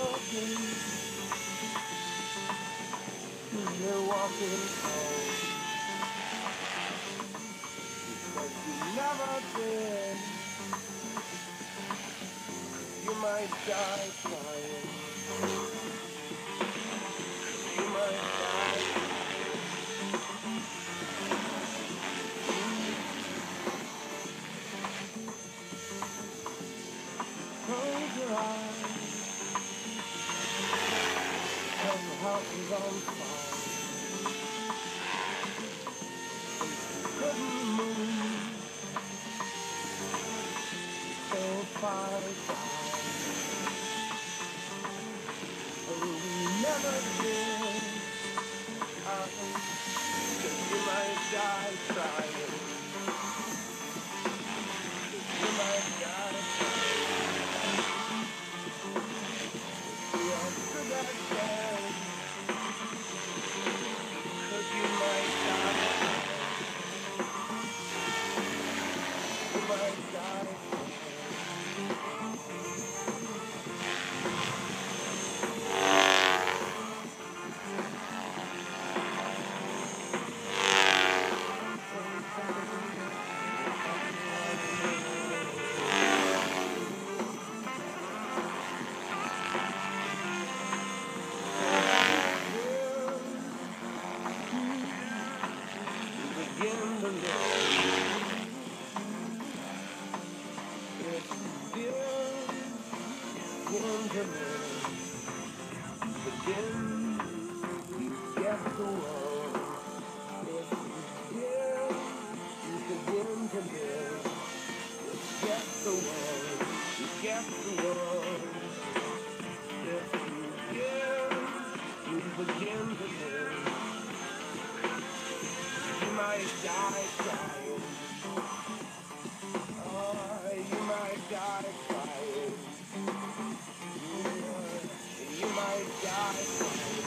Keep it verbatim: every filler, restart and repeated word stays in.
walking, you're walking home. But you never did. You might die trying. You might die trying. Close your eyes. Cause the house is on fire. Couldn't move. So far down. And we never did. Uh, you might die trying. You might die trying. Yes, to that day. Cause you might die trying. You might die trying. Begin to live. It's still begin to live. Begin to get the world. It's still you begin to live. Get the world. You get the world. If you give, you begin to live. You might die trying. Oh, you might die trying. You might die trying.